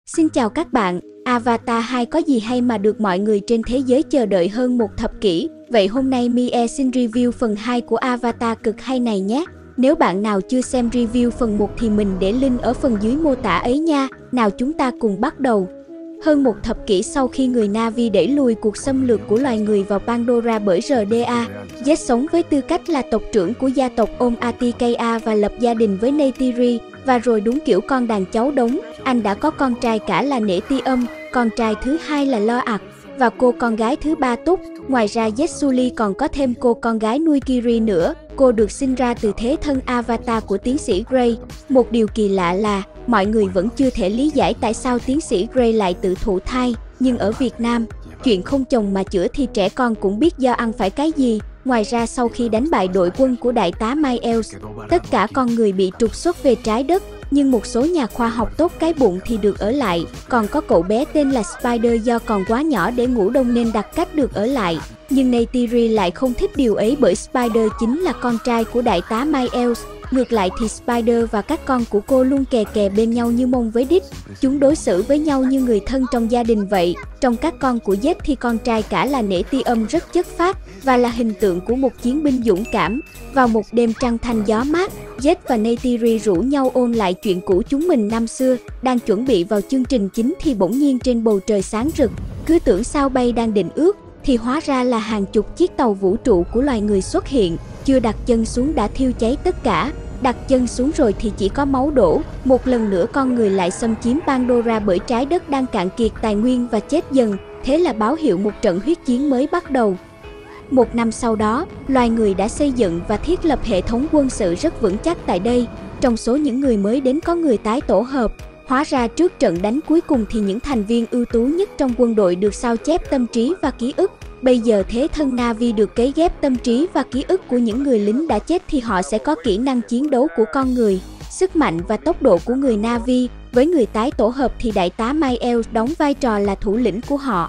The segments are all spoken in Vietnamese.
Xin chào các bạn, Avatar 2 có gì hay mà được mọi người trên thế giới chờ đợi hơn một thập kỷ? Vậy hôm nay Mie xin review phần 2 của Avatar cực hay này nhé. Nếu bạn nào chưa xem review phần 1 thì mình để link ở phần dưới mô tả ấy nha. Nào chúng ta cùng bắt đầu. Hơn một thập kỷ sau khi người Na'vi đẩy lùi cuộc xâm lược của loài người vào Pandora bởi RDA, Zed sống với tư cách là tộc trưởng của gia tộc Om Atikaya và lập gia đình với Neytiri, và rồi đúng kiểu con đàn cháu đống, anh đã có con trai cả là Netium, con trai thứ hai là Lo'ak, và cô con gái thứ ba Túc. Ngoài ra Zetsuli còn có thêm cô con gái nuôi Kiri nữa. Cô được sinh ra từ thế thân Avatar của tiến sĩ Grey. Một điều kỳ lạ là mọi người vẫn chưa thể lý giải tại sao tiến sĩ Grey lại tự thụ thai, nhưng ở Việt Nam, chuyện không chồng mà chữa thì trẻ con cũng biết do ăn phải cái gì. Ngoài ra sau khi đánh bại đội quân của đại tá Miles, tất cả con người bị trục xuất về trái đất, nhưng một số nhà khoa học tốt cái bụng thì được ở lại. Còn có cậu bé tên là Spider do còn quá nhỏ để ngủ đông nên đặt cách được ở lại. Nhưng Neytiri lại không thích điều ấy bởi Spider chính là con trai của đại tá Miles. Ngược lại thì Spider và các con của cô luôn kè kè bên nhau như mông với đít. Chúng đối xử với nhau như người thân trong gia đình vậy. Trong các con của Zed thì con trai cả là Netium rất chất phác và là hình tượng của một chiến binh dũng cảm. Vào một đêm trăng thanh gió mát, Zed và Neytiri rủ nhau ôn lại chuyện cũ chúng mình năm xưa. Đang chuẩn bị vào chương trình chính thì bỗng nhiên trên bầu trời sáng rực, cứ tưởng sao bay đang định ướt, thì hóa ra là hàng chục chiếc tàu vũ trụ của loài người xuất hiện. Chưa đặt chân xuống đã thiêu cháy tất cả. Đặt chân xuống rồi thì chỉ có máu đổ. Một lần nữa con người lại xâm chiếm Pandora bởi trái đất đang cạn kiệt tài nguyên và chết dần. Thế là báo hiệu một trận huyết chiến mới bắt đầu. Một năm sau đó, loài người đã xây dựng và thiết lập hệ thống quân sự rất vững chắc tại đây. Trong số những người mới đến có người tái tổ hợp. Hóa ra trước trận đánh cuối cùng thì những thành viên ưu tú nhất trong quân đội được sao chép tâm trí và ký ức. Bây giờ thế thân Na'vi được cấy ghép tâm trí và ký ức của những người lính đã chết thì họ sẽ có kỹ năng chiến đấu của con người, sức mạnh và tốc độ của người Na'vi. Với người tái tổ hợp thì đại tá Miles đóng vai trò là thủ lĩnh của họ.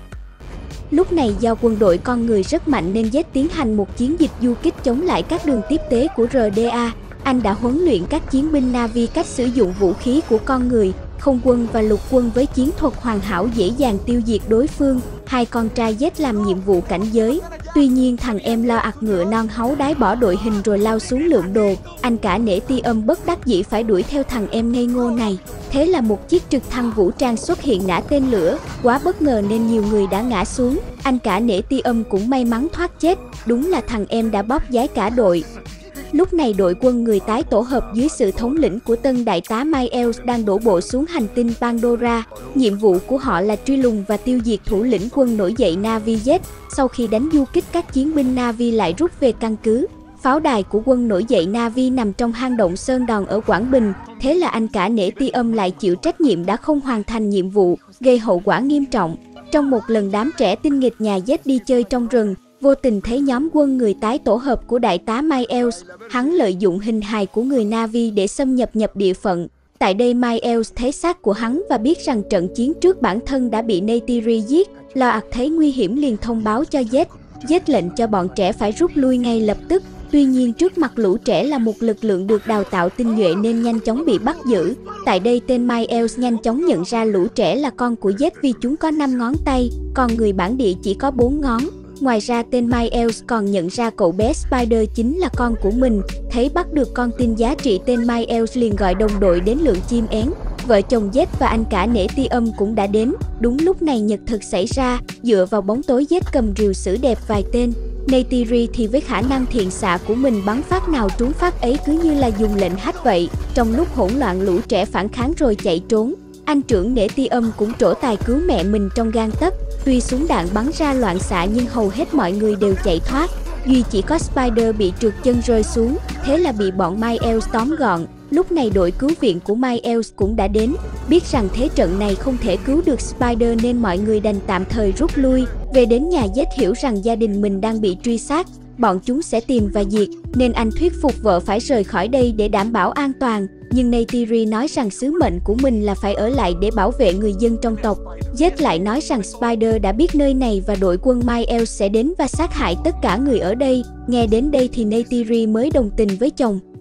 Lúc này do quân đội con người rất mạnh nên Zed tiến hành một chiến dịch du kích chống lại các đường tiếp tế của RDA. Anh đã huấn luyện các chiến binh Na'vi cách sử dụng vũ khí của con người, không quân và lục quân với chiến thuật hoàn hảo dễ dàng tiêu diệt đối phương. Hai con trai Zed làm nhiệm vụ cảnh giới. Tuy nhiên thằng em Lo'ak ngựa non háu đái bỏ đội hình rồi lao xuống lượm đồ. Anh cả Netium bất đắc dĩ phải đuổi theo thằng em ngây ngô này. Thế là một chiếc trực thăng vũ trang xuất hiện nã tên lửa. Quá bất ngờ nên nhiều người đã ngã xuống. Anh cả Netium cũng may mắn thoát chết. Đúng là thằng em đã bóp giái cả đội. Lúc này đội quân người tái tổ hợp dưới sự thống lĩnh của tân đại tá Miles đang đổ bộ xuống hành tinh Pandora. Nhiệm vụ của họ là truy lùng và tiêu diệt thủ lĩnh quân nổi dậy Na'vi Zed. Sau khi đánh du kích các chiến binh Na'vi lại rút về căn cứ. Pháo đài của quân nổi dậy Na'vi nằm trong hang động Sơn Đòn ở Quảng Bình. Thế là anh cả Netium lại chịu trách nhiệm đã không hoàn thành nhiệm vụ, gây hậu quả nghiêm trọng. Trong một lần đám trẻ tinh nghịch nhà Zed đi chơi trong rừng, vô tình thấy nhóm quân người tái tổ hợp của đại tá Miles. Hắn lợi dụng hình hài của người Na'vi để xâm nhập địa phận. Tại đây Miles thấy xác của hắn và biết rằng trận chiến trước bản thân đã bị Neytiri giết. Lo'ak thấy nguy hiểm liền thông báo cho Zed. Zed lệnh cho bọn trẻ phải rút lui ngay lập tức. Tuy nhiên trước mặt lũ trẻ là một lực lượng được đào tạo tinh nhuệ nên nhanh chóng bị bắt giữ. Tại đây tên Miles nhanh chóng nhận ra lũ trẻ là con của Zed vì chúng có 5 ngón tay, còn người bản địa chỉ có 4 ngón. Ngoài ra tên Miles còn nhận ra cậu bé Spider chính là con của mình. Thấy bắt được con tin giá trị tên Miles liền gọi đồng đội đến lượm chim én. Vợ chồng Zed và anh cả Netium cũng đã đến. Đúng lúc này nhật thực xảy ra. Dựa vào bóng tối Zed cầm rìu xử đẹp vài tên. Neytiri thì với khả năng thiện xạ của mình bắn phát nào trúng phát ấy cứ như là dùng lệnh hack vậy. Trong lúc hỗn loạn lũ trẻ phản kháng rồi chạy trốn. Anh trưởng Netium cũng trổ tài cứu mẹ mình trong gang tấc. Tuy súng đạn bắn ra loạn xạ nhưng hầu hết mọi người đều chạy thoát. Duy chỉ có Spider bị trượt chân rơi xuống, thế là bị bọn Miles tóm gọn. Lúc này đội cứu viện của Miles cũng đã đến. Biết rằng thế trận này không thể cứu được Spider nên mọi người đành tạm thời rút lui. Về đến nhà Zed hiểu rằng gia đình mình đang bị truy sát. Bọn chúng sẽ tìm và diệt, nên anh thuyết phục vợ phải rời khỏi đây để đảm bảo an toàn. Nhưng Neytiri nói rằng sứ mệnh của mình là phải ở lại để bảo vệ người dân trong tộc. Zed lại nói rằng Spider đã biết nơi này và đội quân Miles sẽ đến và sát hại tất cả người ở đây. Nghe đến đây thì Neytiri mới đồng tình với chồng.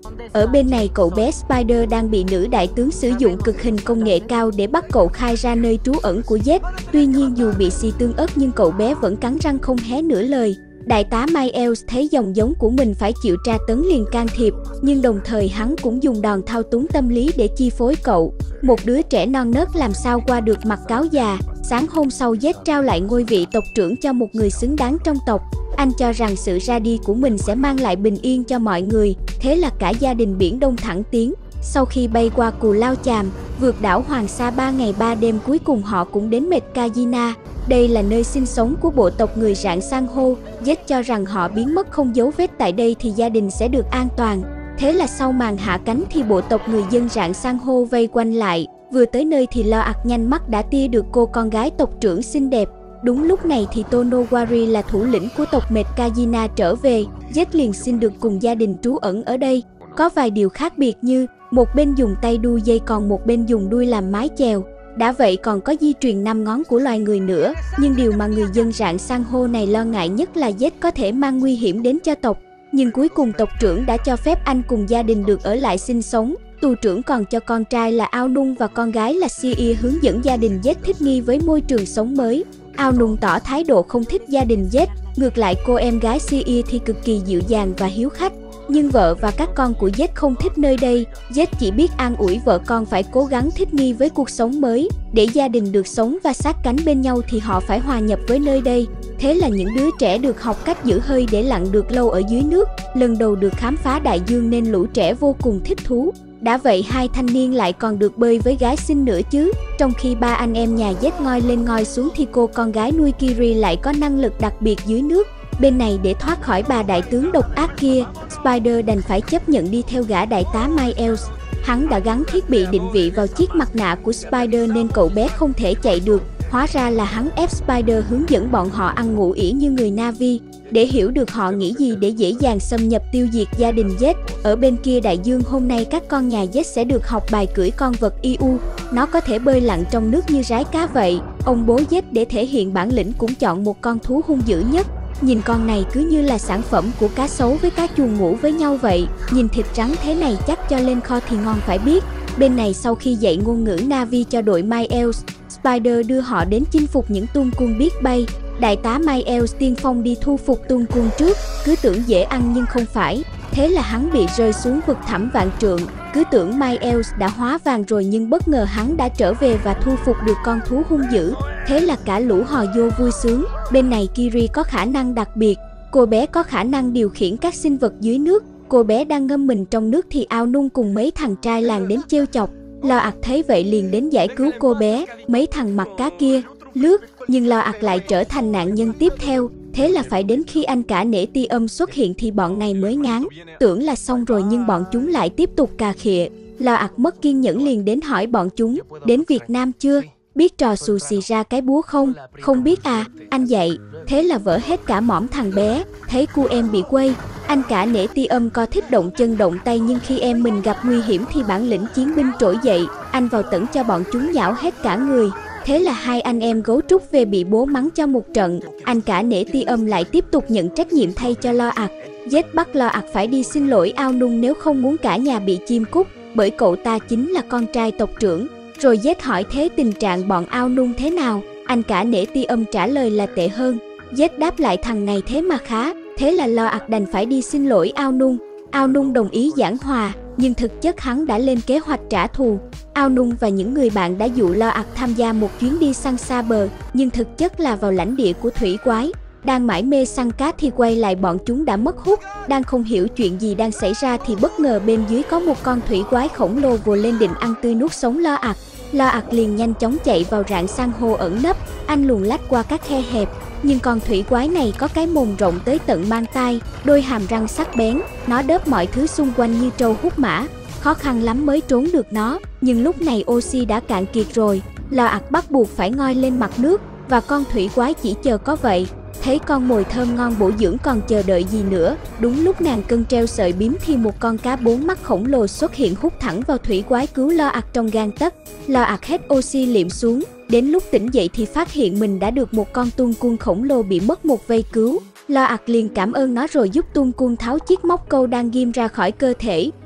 Ở bên này cậu bé Spider đang bị nữ đại tướng sử dụng cực hình công nghệ cao để bắt cậu khai ra nơi trú ẩn của Z. Tuy nhiên dù bị xì tương ớt nhưng cậu bé vẫn cắn răng không hé nửa lời. Đại tá Miles thấy dòng giống của mình phải chịu tra tấn liền can thiệp, nhưng đồng thời hắn cũng dùng đòn thao túng tâm lý để chi phối cậu. Một đứa trẻ non nớt làm sao qua được mặt cáo già. Sáng hôm sau Z trao lại ngôi vị tộc trưởng cho một người xứng đáng trong tộc. Anh cho rằng sự ra đi của mình sẽ mang lại bình yên cho mọi người, thế là cả gia đình Biển Đông thẳng tiến. Sau khi bay qua Cù Lao Chàm, vượt đảo Hoàng Sa 3 ngày 3 đêm, cuối cùng họ cũng đến Metkayina. Đây là nơi sinh sống của bộ tộc người rạn san hô. Z cho rằng họ biến mất không dấu vết tại đây thì gia đình sẽ được an toàn. Thế là sau màn hạ cánh thì bộ tộc người dân rạn san hô vây quanh lại. Vừa tới nơi thì Lo ạt nhanh mắt đã tia được cô con gái tộc trưởng xinh đẹp. Đúng lúc này thì Tonowari là thủ lĩnh của tộc Metkayina trở về. Z liền xin được cùng gia đình trú ẩn ở đây. Có vài điều khác biệt như một bên dùng tay đu dây còn một bên dùng đuôi làm mái chèo. Đã vậy còn có di truyền 5 ngón của loài người nữa. Nhưng điều mà người dân rạn san hô này lo ngại nhất là Z có thể mang nguy hiểm đến cho tộc. Nhưng cuối cùng tộc trưởng đã cho phép anh cùng gia đình được ở lại sinh sống. Tù trưởng còn cho con trai là Ao Nung và con gái là Sia hướng dẫn gia đình Z thích nghi với môi trường sống mới. Ao Nung tỏ thái độ không thích gia đình Z, ngược lại cô em gái Sia thì cực kỳ dịu dàng và hiếu khách. Nhưng vợ và các con của Z không thích nơi đây. Z chỉ biết an ủi vợ con phải cố gắng thích nghi với cuộc sống mới. Để gia đình được sống và sát cánh bên nhau thì họ phải hòa nhập với nơi đây. Thế là những đứa trẻ được học cách giữ hơi để lặn được lâu ở dưới nước. Lần đầu được khám phá đại dương nên lũ trẻ vô cùng thích thú. Đã vậy hai thanh niên lại còn được bơi với gái xinh nữa chứ. Trong khi ba anh em nhà Z ngoi lên ngoi xuống thì cô con gái nuôi Kiri lại có năng lực đặc biệt dưới nước. Bên này để thoát khỏi bà đại tướng độc ác kia, Spider đành phải chấp nhận đi theo gã đại tá Miles. Hắn đã gắn thiết bị định vị vào chiếc mặt nạ của Spider nên cậu bé không thể chạy được. Hóa ra là hắn ép Spider hướng dẫn bọn họ ăn ngủ ỉ như người Na'vi, để hiểu được họ nghĩ gì để dễ dàng xâm nhập tiêu diệt gia đình Z. Ở bên kia đại dương hôm nay các con nhà Z sẽ được học bài cưỡi con vật Iu. Nó có thể bơi lặn trong nước như rái cá vậy. Ông bố Z để thể hiện bản lĩnh cũng chọn một con thú hung dữ nhất. Nhìn con này cứ như là sản phẩm của cá sấu với cá chuồn ngủ với nhau vậy. Nhìn thịt trắng thế này chắc cho lên kho thì ngon phải biết. Bên này sau khi dạy ngôn ngữ Na'vi cho đội Miles, Spider đưa họ đến chinh phục những tung cun biết bay. Đại tá Miles tiên phong đi thu phục tung cun trước, cứ tưởng dễ ăn nhưng không phải. Thế là hắn bị rơi xuống vực thẳm vạn trượng. Cứ tưởng Miles đã hóa vàng rồi nhưng bất ngờ hắn đã trở về và thu phục được con thú hung dữ. Thế là cả lũ hò vô vui sướng. Bên này Kiri có khả năng đặc biệt. Cô bé có khả năng điều khiển các sinh vật dưới nước. Cô bé đang ngâm mình trong nước thì Ao Nung cùng mấy thằng trai làng đến trêu chọc. Lo ạt thấy vậy liền đến giải cứu cô bé. Mấy thằng mặt cá kia lướt, nhưng Lo ạt lại trở thành nạn nhân tiếp theo. Thế là phải đến khi anh cả Nể Ti Âm xuất hiện thì bọn này mới ngán. Tưởng là xong rồi nhưng bọn chúng lại tiếp tục cà khịa. Lo ạt mất kiên nhẫn liền đến hỏi bọn chúng, đến Việt Nam chưa? Biết trò xù xì ra cái búa không? Không biết à, anh dạy. Thế là vỡ hết cả mõm thằng bé. Thấy cu em bị quây, anh cả Nể Ti Âm có thích động chân động tay, nhưng khi em mình gặp nguy hiểm thì bản lĩnh chiến binh trỗi dậy. Anh vào tẩn cho bọn chúng nhão hết cả người. Thế là hai anh em gấu trúc về bị bố mắng cho một trận. Anh cả Nể Ti Âm lại tiếp tục nhận trách nhiệm thay cho Lo ạt. Z bắt Lo ạt phải đi xin lỗi Ao Nung nếu không muốn cả nhà bị chim cút, bởi cậu ta chính là con trai tộc trưởng. Rồi Z hỏi thế tình trạng bọn Ao Nung thế nào? Anh cả Nể Ti Âm trả lời là tệ hơn. Z đáp lại thằng này thế mà khá. Thế là Lo ạt đành phải đi xin lỗi Ao Nung. Ao Nung đồng ý giảng hòa, nhưng thực chất hắn đã lên kế hoạch trả thù. Ao Nung và những người bạn đã dụ Lo ạt tham gia một chuyến đi săn xa bờ, nhưng thực chất là vào lãnh địa của thủy quái. Đang mải mê săn cá thì quay lại bọn chúng đã mất hút. Đang không hiểu chuyện gì đang xảy ra thì bất ngờ bên dưới có một con thủy quái khổng lồ vồ lên định ăn tươi nuốt sống Lo ạt. Lo ạt liền nhanh chóng chạy vào rạn san hô ẩn nấp. Anh luồn lách qua các khe hẹp, nhưng con thủy quái này có cái mồm rộng tới tận mang tai, đôi hàm răng sắc bén. Nó đớp mọi thứ xung quanh như trâu hút mã. Khó khăn lắm mới trốn được nó. Nhưng lúc này oxy đã cạn kiệt rồi. Lo ạt bắt buộc phải ngoi lên mặt nước, và con thủy quái chỉ chờ có vậy. Thấy con mồi thơm ngon bổ dưỡng còn chờ đợi gì nữa. Đúng lúc nàng cân treo sợi bím thì một con cá 4 mắt khổng lồ xuất hiện hút thẳng vào thủy quái cứu Lo ạt trong gang tấc. Lo ạt hết oxy liệm xuống. Đến lúc tỉnh dậy thì phát hiện mình đã được một con tun cun khổng lồ bị mất một vây cứu. Lo ạt liền cảm ơn nó rồi giúp tun cun tháo chiếc móc câu đang ghim ra khỏi cơ thể.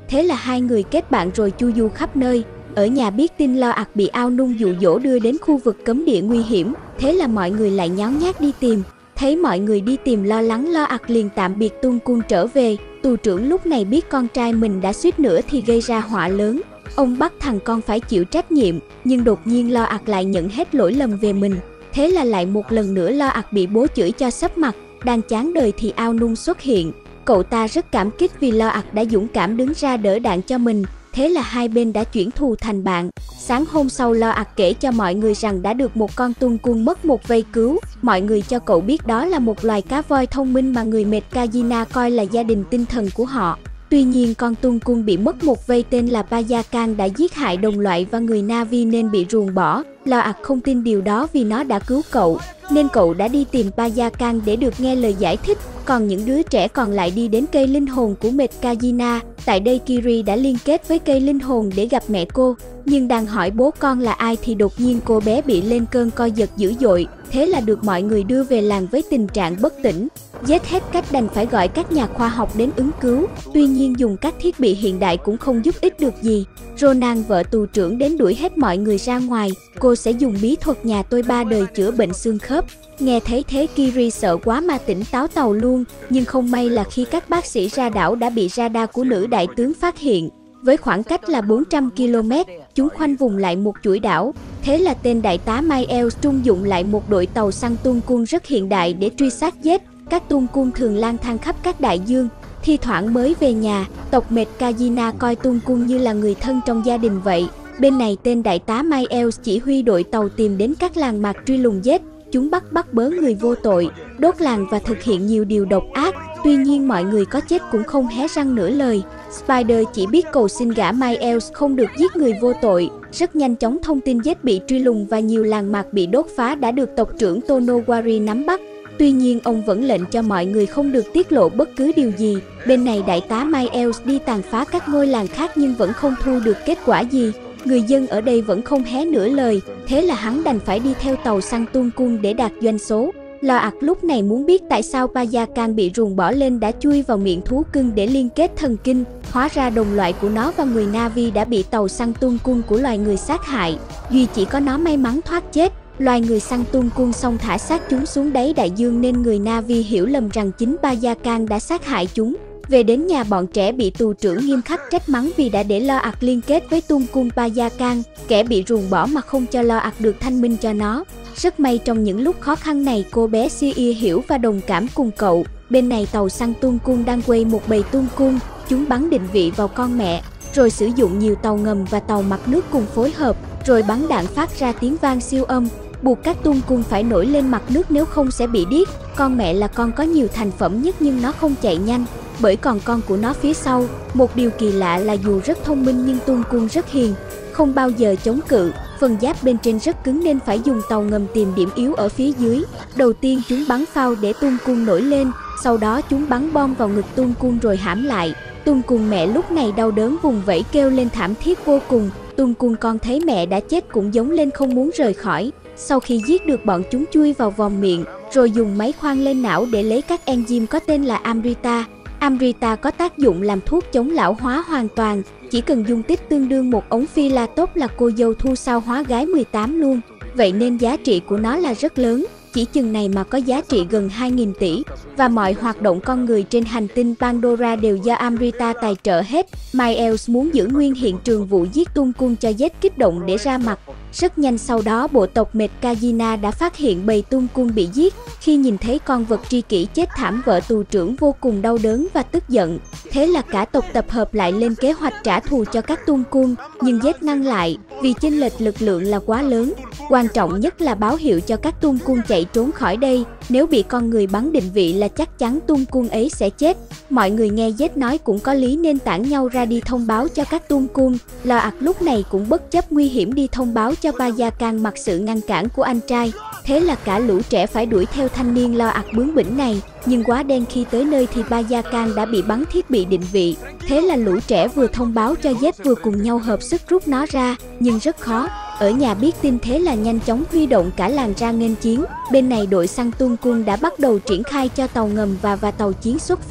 Thế là hai người kết bạn rồi chu du khắp nơi. Ở nhà biết tin Lo ạt bị Ao Nung dụ dỗ đưa đến khu vực cấm địa nguy hiểm, thế là mọi người lại nháo nhác đi tìm. Thấy mọi người đi tìm lo lắng, Lo ạt liền tạm biệt Tung Cung trở về. Tù trưởng lúc này biết con trai mình đã suýt nữa thì gây ra họa lớn. Ông bắt thằng con phải chịu trách nhiệm, nhưng đột nhiên Lo ạt lại nhận hết lỗi lầm về mình. Thế là lại một lần nữa Lo ạt bị bố chửi cho sấp mặt. Đang chán đời thì Ao Nung xuất hiện. Cậu ta rất cảm kích vì Lo ạt đã dũng cảm đứng ra đỡ đạn cho mình. Thế là hai bên đã chuyển thù thành bạn. Sáng hôm sau, Lo ạt kể cho mọi người rằng đã được một con tung cung mất một vây cứu. Mọi người cho cậu biết đó là một loài cá voi thông minh mà người Metkajina coi là gia đình tinh thần của họ. Tuy nhiên con tung cung bị mất một vây tên là Payakan đã giết hại đồng loại và người Na'vi nên bị ruồng bỏ. Lo ạt không tin điều đó vì nó đã cứu cậu, nên cậu đã đi tìm Payakan để được nghe lời giải thích. Còn những đứa trẻ còn lại đi đến cây linh hồn của Metkajina. Tại đây Kiri đã liên kết với cây linh hồn để gặp mẹ cô. Nhưng đang hỏi bố con là ai thì đột nhiên cô bé bị lên cơn co giật dữ dội. Thế là được mọi người đưa về làng với tình trạng bất tỉnh. Giết hết cách đành phải gọi các nhà khoa học đến ứng cứu. Tuy nhiên dùng các thiết bị hiện đại cũng không giúp ích được gì. Ronan, vợ tù trưởng, đến đuổi hết mọi người ra ngoài. Cô sẽ dùng bí thuật nhà tôi 3 đời chữa bệnh xương khớp. Nghe thấy thế Kiri sợ quá mà tỉnh táo tàu luôn. Nhưng không may là khi các bác sĩ ra đảo đã bị radar của nữ đại tướng phát hiện. Với khoảng cách là 400 km, chúng khoanh vùng lại một chuỗi đảo. Thế là tên đại tá Miles trung dụng lại một đội tàu săn tung cung rất hiện đại để truy sát giết. Các tung cung thường lang thang khắp các đại dương, thi thoảng mới về nhà. Tộc Metkajina coi tung cung như là người thân trong gia đình vậy. Bên này tên đại tá Miles chỉ huy đội tàu tìm đến các làng mạc truy lùng giết. Chúng bắt bớ người vô tội, đốt làng và thực hiện nhiều điều độc ác. Tuy nhiên mọi người có chết cũng không hé răng nửa lời. Spider chỉ biết cầu xin gã Miles không được giết người vô tội. Rất nhanh chóng thông tin giết bị truy lùng và nhiều làng mạc bị đốt phá đã được tộc trưởng Tonowari nắm bắt. Tuy nhiên ông vẫn lệnh cho mọi người không được tiết lộ bất cứ điều gì. Bên này đại tá Miles đi tàn phá các ngôi làng khác nhưng vẫn không thu được kết quả gì. Người dân ở đây vẫn không hé nửa lời, thế là hắn đành phải đi theo tàu săn tung cung để đạt doanh số. Lo ạt lúc này muốn biết tại sao Payakan bị ruồng bỏ lên đã chui vào miệng thú cưng để liên kết thần kinh. Hóa ra đồng loại của nó và người Na'vi đã bị tàu săn tung cung của loài người sát hại. Duy chỉ có nó may mắn thoát chết. Loài người săn tung cung xong thả xác chúng xuống đáy đại dương nên người Na'vi hiểu lầm rằng chính Payakan đã sát hại chúng. Về đến nhà, bọn trẻ bị tù trưởng nghiêm khắc trách mắng vì đã để Lo ạt liên kết với tung cung Payakan, kẻ bị ruồng bỏ mà không cho Lo ạt được thanh minh cho nó. Rất may trong những lúc khó khăn này cô bé Sia hiểu và đồng cảm cùng cậu. Bên này tàu săn tung cung đang quay một bầy tung cung, chúng bắn định vị vào con mẹ, rồi sử dụng nhiều tàu ngầm và tàu mặt nước cùng phối hợp, rồi bắn đạn phát ra tiếng vang siêu âm, buộc các tung cung phải nổi lên mặt nước nếu không sẽ bị điếc. Con mẹ là con có nhiều thành phẩm nhất nhưng nó không chạy nhanh, bởi còn con của nó phía sau. Một điều kỳ lạ là dù rất thông minh nhưng tung cung rất hiền, không bao giờ chống cự. Phần giáp bên trên rất cứng nên phải dùng tàu ngầm tìm điểm yếu ở phía dưới. Đầu tiên chúng bắn phao để tung cung nổi lên, sau đó chúng bắn bom vào ngực tung cung rồi hãm lại. Tung cung mẹ lúc này đau đớn vùng vẫy kêu lên thảm thiết vô cùng. Tung cung con thấy mẹ đã chết cũng giống lên không muốn rời khỏi. Sau khi giết được bọn chúng chui vào vòng miệng, rồi dùng máy khoan lên não để lấy các enzyme có tên là Amrita. Amrita có tác dụng làm thuốc chống lão hóa hoàn toàn, chỉ cần dung tích tương đương một ống phi la tốt là cô dâu thu sao hóa gái 18 luôn. Vậy nên giá trị của nó là rất lớn, chỉ chừng này mà có giá trị gần 2.000 tỷ. Và mọi hoạt động con người trên hành tinh Pandora đều do Amrita tài trợ hết. Miles muốn giữ nguyên hiện trường vụ giết tung cung cho Zed kích động để ra mặt. Rất nhanh sau đó bộ tộc Metkajina đã phát hiện bầy tung cung bị giết. Khi nhìn thấy con vật tri kỷ chết thảm, vợ tù trưởng vô cùng đau đớn và tức giận. Thế là cả tộc tập hợp lại lên kế hoạch trả thù cho các tung cung. Nhưng Zed ngăn lại vì chênh lệch lực lượng là quá lớn. Quan trọng nhất là báo hiệu cho các tung cung chạy trốn khỏi đây. Nếu bị con người bắn định vị là chắc chắn tung cung ấy sẽ chết. Mọi người nghe Zed nói cũng có lý nên tản nhau ra đi thông báo cho các tung cung. Lo ạt lúc này cũng bất chấp nguy hiểm đi thông báo cho Payakan mặc sự ngăn cản của anh trai. Thế là cả lũ trẻ phải đuổi theo thanh niên Lo ạt bướng bỉnh này. Nhưng quá đen, khi tới nơi thì Payakan đã bị bắn thiết bị định vị. Thế là lũ trẻ vừa thông báo cho Zed vừa cùng nhau hợp sức rút nó ra, nhưng rất khó. Ở nhà biết tin thế là nhanh chóng huy động cả làng ra nghênh chiến. Bên này đội săn tung cung đã bắt đầu triển khai cho tàu ngầm và tàu chiến xuất phát.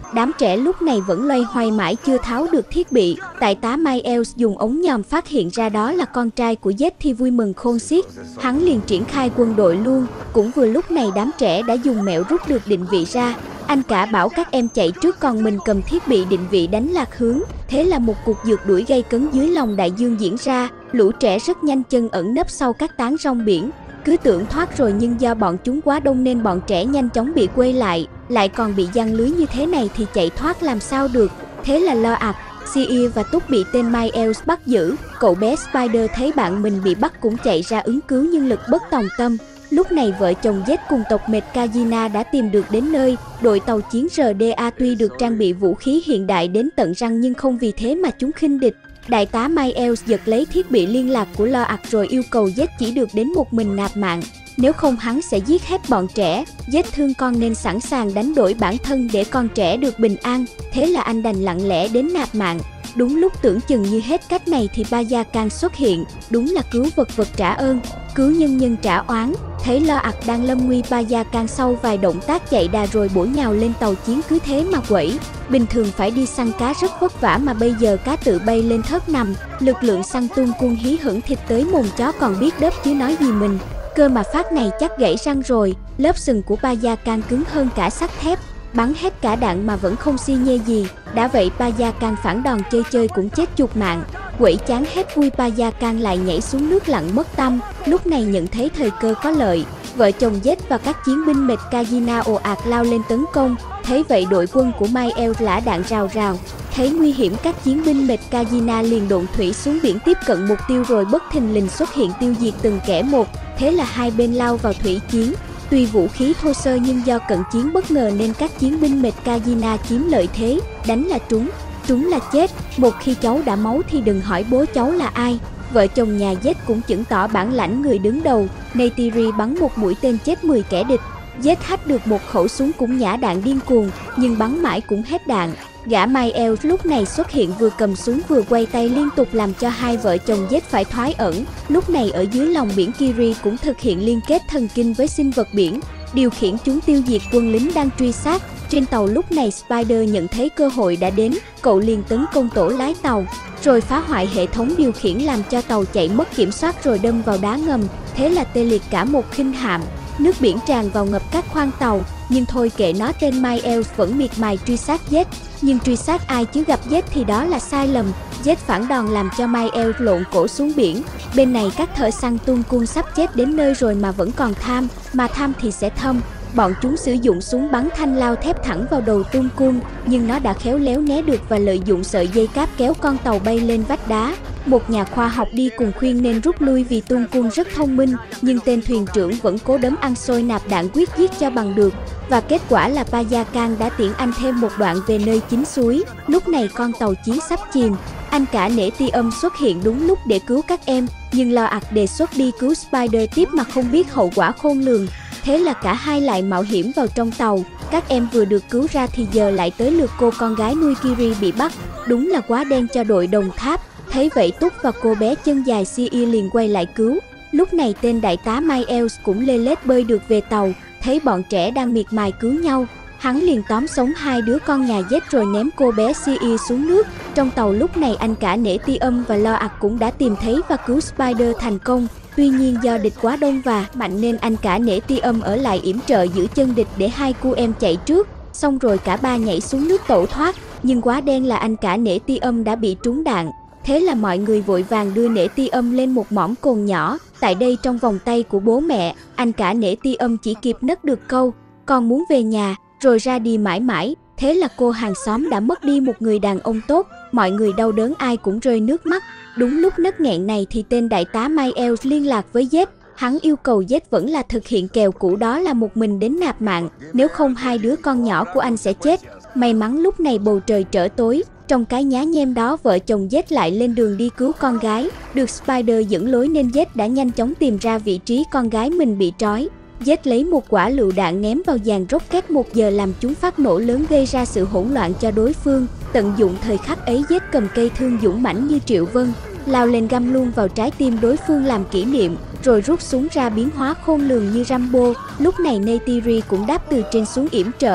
Đám trẻ lúc này vẫn loay hoay mãi chưa tháo được thiết bị. Đại tá Miles dùng ống nhòm phát hiện ra đó là con trai của Z thì vui mừng khôn xiết. Hắn liền triển khai quân đội luôn. Cũng vừa lúc này đám trẻ đã dùng mẹo rút được định vị ra. Anh cả bảo các em chạy trước còn mình cầm thiết bị định vị đánh lạc hướng. Thế là một cuộc rượt đuổi gay cấn dưới lòng đại dương diễn ra. Lũ trẻ rất nhanh chân ẩn nấp sau các tán rong biển. Cứ tưởng thoát rồi nhưng do bọn chúng quá đông nên bọn trẻ nhanh chóng bị quay lại còn bị giăng lưới như thế này thì chạy thoát làm sao được. Thế là Loak, CE và Túc bị tên Miles bắt giữ. Cậu bé Spider thấy bạn mình bị bắt cũng chạy ra ứng cứu nhưng lực bất tòng tâm. Lúc này vợ chồng Z cùng tộc Metkagina đã tìm được đến nơi. Đội tàu chiến RDA tuy được trang bị vũ khí hiện đại đến tận răng nhưng không vì thế mà chúng khinh địch. Đại tá Miles giật lấy thiết bị liên lạc của Loak rồi yêu cầu Z chỉ được đến một mình nạp mạng. Nếu không hắn sẽ giết hết bọn trẻ. Z thương con nên sẵn sàng đánh đổi bản thân để con trẻ được bình an. Thế là anh đành lặng lẽ đến nạp mạng. Đúng lúc tưởng chừng như hết cách này thì Bajakan xuất hiện. Đúng là cứu vật vật trả ơn, cứu nhân nhân trả oán. Thấy Loak đang lâm nguy, Bajakan sau vài động tác chạy đà rồi bổ nhào lên tàu chiến cứ thế mà quẩy. Bình thường phải đi săn cá rất vất vả mà bây giờ cá tự bay lên thớt nằm. Lực lượng săn tung cung hí hửng thịt tới mồm chó còn biết đớp chứ nói gì mình. Cơ mà phát này chắc gãy răng rồi. Lớp sừng của Bajakan cứng hơn cả sắt thép. Bắn hết cả đạn mà vẫn không xi nhê gì. Đã vậy Bajakan phản đòn chơi cũng chết chuột mạng. Quẩy chán hết vui, Bajakan lại nhảy xuống nước lặn mất tăm. Lúc này nhận thấy thời cơ có lợi, vợ chồng Z và các chiến binh Metkagina ồ ạt lao lên tấn công. Thấy vậy đội quân của Miles lả đạn rào rào. Thấy nguy hiểm các chiến binh Metkagina liền độn thủy xuống biển tiếp cận mục tiêu rồi bất thình lình xuất hiện tiêu diệt từng kẻ một. Thế là hai bên lao vào thủy chiến. Tuy vũ khí thô sơ nhưng do cận chiến bất ngờ nên các chiến binh Metkagina chiếm lợi thế, đánh là trúng là chết. Một khi cháu đã máu thì đừng hỏi bố cháu là ai. Vợ chồng nhà Z cũng chứng tỏ bản lãnh người đứng đầu. Neytiri bắn một mũi tên chết 10 kẻ địch. Z hack được một khẩu súng cũng nhả đạn điên cuồng, nhưng bắn mãi cũng hết đạn. Gã Miles lúc này xuất hiện vừa cầm súng vừa quay tay liên tục làm cho hai vợ chồng Z phải thoái ẩn. Lúc này ở dưới lòng biển, Kiri cũng thực hiện liên kết thần kinh với sinh vật biển, điều khiển chúng tiêu diệt quân lính đang truy sát. Trên tàu lúc này Spider nhận thấy cơ hội đã đến, cậu liền tấn công tổ lái tàu, rồi phá hoại hệ thống điều khiển làm cho tàu chạy mất kiểm soát rồi đâm vào đá ngầm. Thế là tê liệt cả một khinh hạm. Nước biển tràn vào ngập các khoang tàu, nhưng thôi kệ nó, tên Miles vẫn miệt mài truy sát Z. Nhưng truy sát ai chứ gặp Z thì đó là sai lầm. Z phản đòn làm cho Miles lộn cổ xuống biển. Bên này các thợ săn tung cung sắp chết đến nơi rồi mà vẫn còn tham, mà tham thì sẽ thâm. Bọn chúng sử dụng súng bắn thanh lao thép thẳng vào đầu tung cung, nhưng nó đã khéo léo né được và lợi dụng sợi dây cáp kéo con tàu bay lên vách đá. Một nhà khoa học đi cùng khuyên nên rút lui vì tung cung rất thông minh, nhưng tên thuyền trưởng vẫn cố đấm ăn xôi nạp đạn quyết giết cho bằng được. Và kết quả là Bajakan đã tiễn anh thêm một đoạn về nơi chính suối. Lúc này con tàu chiến sắp chìm. Anh cả Netium xuất hiện đúng lúc để cứu các em, nhưng Loak đề xuất đi cứu Spider tiếp mà không biết hậu quả khôn lường. Thế là cả hai lại mạo hiểm vào trong tàu. Các em vừa được cứu ra thì giờ lại tới lượt cô con gái nuôi Kiri bị bắt. Đúng là quá đen cho đội đồng tháp. Thấy vậy Túc và cô bé chân dài CE liền quay lại cứu. Lúc này tên đại tá Miles cũng lê lết bơi được về tàu. Thấy bọn trẻ đang miệt mài cứu nhau, hắn liền tóm sống hai đứa con nhà Z rồi ném cô bé CE xuống nước. Trong tàu lúc này anh cả Netium và Loak cũng đã tìm thấy và cứu Spider thành công. Tuy nhiên do địch quá đông và mạnh nên anh cả Netium ở lại yểm trợ giữ chân địch để hai cô em chạy trước. Xong rồi cả ba nhảy xuống nước tẩu thoát, nhưng quá đen là anh cả Netium đã bị trúng đạn. Thế là mọi người vội vàng đưa Netium lên một mỏm cồn nhỏ. Tại đây trong vòng tay của bố mẹ, anh cả Netium chỉ kịp nấc được câu "con muốn về nhà", rồi ra đi mãi mãi. Thế là cô hàng xóm đã mất đi một người đàn ông tốt. Mọi người đau đớn ai cũng rơi nước mắt. Đúng lúc nấc nghẹn này thì tên đại tá Miles liên lạc với Z. Hắn yêu cầu Z vẫn là thực hiện kèo cũ, đó là một mình đến nạp mạng, nếu không hai đứa con nhỏ của anh sẽ chết. May mắn lúc này bầu trời trở tối. Trong cái nhá nhem đó vợ chồng Z lại lên đường đi cứu con gái. Được Spider dẫn lối nên Z đã nhanh chóng tìm ra vị trí con gái mình bị trói. Z lấy một quả lựu đạn ném vào dàn rocket 1 giờ làm chúng phát nổ lớn gây ra sự hỗn loạn cho đối phương. Tận dụng thời khắc ấy Z cầm cây thương dũng mãnh như Triệu Vân, lao lên găm luôn vào trái tim đối phương làm kỷ niệm, rồi rút súng ra biến hóa khôn lường như Rambo. Lúc này Neytiri cũng đáp từ trên xuống yểm trợ.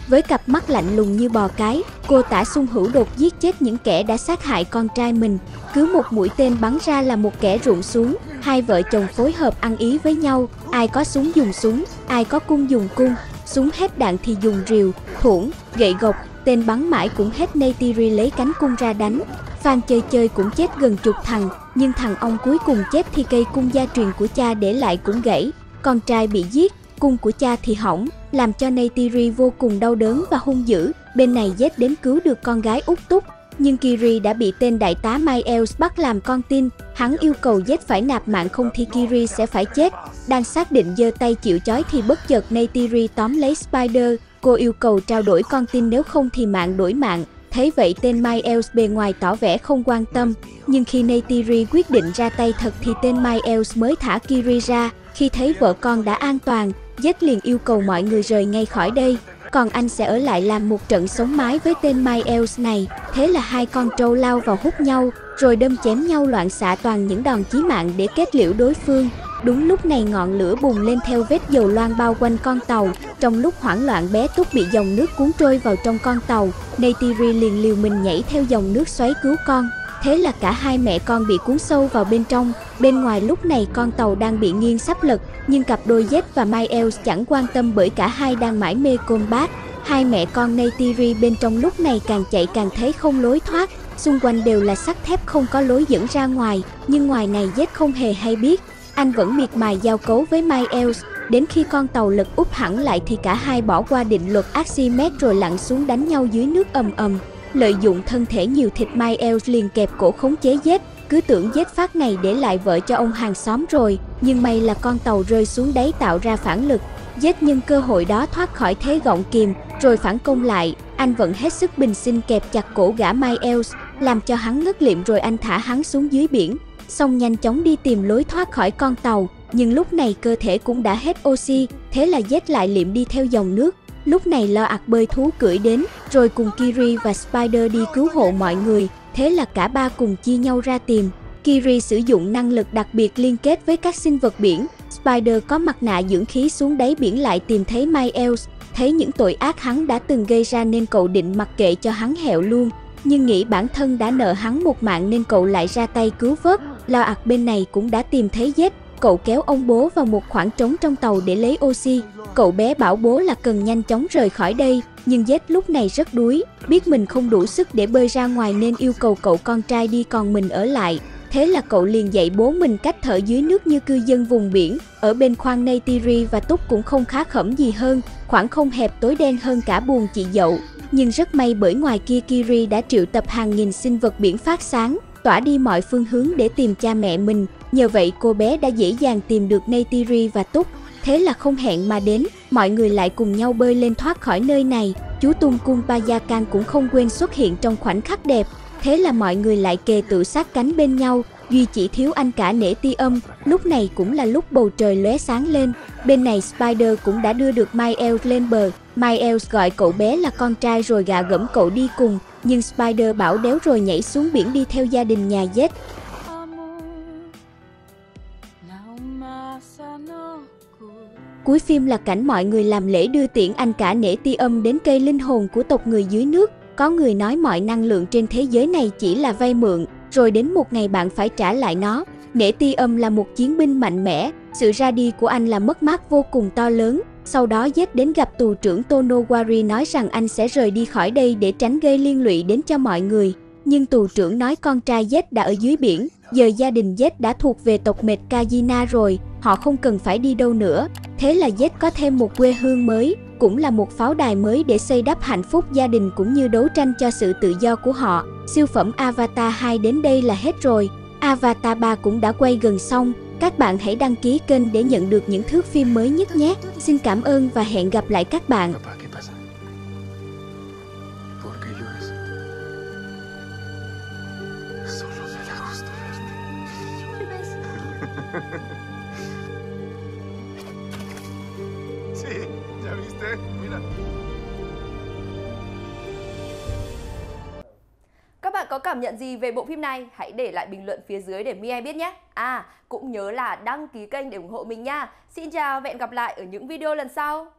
Với cặp mắt lạnh lùng như bò cái, cô Tả Sung Hữu đột giết chết những kẻ đã sát hại con trai mình. Cứ một mũi tên bắn ra là một kẻ rụng xuống. Hai vợ chồng phối hợp ăn ý với nhau, ai có súng dùng súng, ai có cung dùng cung. Súng hết đạn thì dùng rìu, thuẫn, gậy gộc, tên bắn mãi cũng hết. Neytiri lấy cánh cung ra đánh. Phan Chơi Chơi cũng chết gần chục thằng, nhưng thằng ông cuối cùng chết thì cây cung gia truyền của cha để lại cũng gãy. Con trai bị giết, cung của cha thì hỏng, làm cho Neytiri vô cùng đau đớn và hung dữ. Bên này Zed đến cứu được con gái út túc, nhưng Kiri đã bị tên đại tá Miles bắt làm con tin. Hắn yêu cầu Zed phải nạp mạng không thì Kiri sẽ phải chết. Đang xác định giơ tay chịu trói thì bất chợt Neytiri tóm lấy Spider. Cô yêu cầu trao đổi con tin, nếu không thì mạng đổi mạng. Thấy vậy tên Miles bề ngoài tỏ vẻ không quan tâm, nhưng khi Neytiri quyết định ra tay thật thì tên Miles mới thả Kiri ra. Khi thấy vợ con đã an toàn, Zed liền yêu cầu mọi người rời ngay khỏi đây, còn anh sẽ ở lại làm một trận sống mái với tên Miles này. Thế là hai con trâu lao vào hút nhau, rồi đâm chém nhau loạn xạ toàn những đòn chí mạng để kết liễu đối phương. Đúng lúc này ngọn lửa bùng lên theo vết dầu loang bao quanh con tàu. Trong lúc hoảng loạn bé Túc bị dòng nước cuốn trôi vào trong con tàu. Neytiri liền liều mình nhảy theo dòng nước xoáy cứu con. Thế là cả hai mẹ con bị cuốn sâu vào bên trong. Bên ngoài lúc này con tàu đang bị nghiêng sắp lật, nhưng cặp đôi Zed và Miles chẳng quan tâm bởi cả hai đang mải mê combat. Hai mẹ con Neytiri bên trong lúc này càng chạy càng thấy không lối thoát. Xung quanh đều là sắt thép không có lối dẫn ra ngoài, nhưng ngoài này Zed không hề hay biết. Anh vẫn miệt mài giao cấu với Miles. Đến khi con tàu lật úp hẳn lại thì cả hai bỏ qua định luật Archimedes rồi lặn xuống đánh nhau dưới nước ầm ầm. Lợi dụng thân thể nhiều thịt, Miles liền kẹp cổ khống chế Zed. Cứ tưởng Zed phát ngày để lại vợ cho ông hàng xóm rồi, nhưng may là con tàu rơi xuống đáy tạo ra phản lực. Zed nhân cơ hội đó thoát khỏi thế gọng kìm, rồi phản công lại. Anh vẫn hết sức bình sinh kẹp chặt cổ gã Miles, làm cho hắn ngất lịm rồi anh thả hắn xuống dưới biển. Xong nhanh chóng đi tìm lối thoát khỏi con tàu, nhưng lúc này cơ thể cũng đã hết oxy, thế là Zed lại liệm đi theo dòng nước. Lúc này Lo ạt bơi thú cưỡi đến, rồi cùng Kiri và Spider đi cứu hộ mọi người, thế là cả ba cùng chia nhau ra tìm. Kiri sử dụng năng lực đặc biệt liên kết với các sinh vật biển, Spider có mặt nạ dưỡng khí xuống đáy biển lại tìm thấy Miles. Thấy những tội ác hắn đã từng gây ra nên cậu định mặc kệ cho hắn hẹo luôn, nhưng nghĩ bản thân đã nợ hắn một mạng nên cậu lại ra tay cứu vớt. Lo ạt bên này cũng đã tìm thấy Zed, cậu kéo ông bố vào một khoảng trống trong tàu để lấy oxy. Cậu bé bảo bố là cần nhanh chóng rời khỏi đây, nhưng Zed lúc này rất đuối, biết mình không đủ sức để bơi ra ngoài nên yêu cầu cậu con trai đi còn mình ở lại. Thế là cậu liền dạy bố mình cách thở dưới nước như cư dân vùng biển. Ở bên khoang Neytiri và Túc cũng không khá khẩm gì hơn, khoảng không hẹp tối đen hơn cả buồng chị dậu. Nhưng rất may bởi ngoài kia Kiri đã triệu tập hàng nghìn sinh vật biển phát sáng, tỏa đi mọi phương hướng để tìm cha mẹ mình. Nhờ vậy cô bé đã dễ dàng tìm được Neytiri và Túc. Thế là không hẹn mà đến, mọi người lại cùng nhau bơi lên thoát khỏi nơi này. Chú Tung Cung Payakan cũng không quên xuất hiện trong khoảnh khắc đẹp. Thế là mọi người lại kề tựa sát cánh bên nhau, duy chỉ thiếu anh cả Nể Ti Âm. Lúc này cũng là lúc bầu trời lóe sáng lên. Bên này Spider cũng đã đưa được Miles lên bờ. Miles gọi cậu bé là con trai rồi gạ gẫm cậu đi cùng, nhưng Spider bảo đéo rồi nhảy xuống biển đi theo gia đình nhà Zed. Cuối phim là cảnh mọi người làm lễ đưa tiễn anh cả Nể Ti Âm đến cây linh hồn của tộc người dưới nước. Có người nói mọi năng lượng trên thế giới này chỉ là vay mượn, rồi đến một ngày bạn phải trả lại nó. Nể Ti Âm là một chiến binh mạnh mẽ, sự ra đi của anh là mất mát vô cùng to lớn. Sau đó Zed đến gặp tù trưởng Tonowari nói rằng anh sẽ rời đi khỏi đây để tránh gây liên lụy đến cho mọi người. Nhưng tù trưởng nói con trai Zed đã ở dưới biển, giờ gia đình Zed đã thuộc về tộc Mệt Kajina rồi, họ không cần phải đi đâu nữa. Thế là Zed có thêm một quê hương mới, cũng là một pháo đài mới để xây đắp hạnh phúc gia đình cũng như đấu tranh cho sự tự do của họ. Siêu phẩm Avatar 2 đến đây là hết rồi. Avatar 3 cũng đã quay gần xong. Các bạn hãy đăng ký kênh để nhận được những thước phim mới nhất nhé. Xin cảm ơn và hẹn gặp lại các bạn. Sí, ¿ya viste? Mira. Các bạn có cảm nhận gì về bộ phim này? Hãy để lại bình luận phía dưới để My biết nhé. Cũng nhớ là đăng ký kênh để ủng hộ mình nha. Xin chào và hẹn gặp lại ở những video lần sau.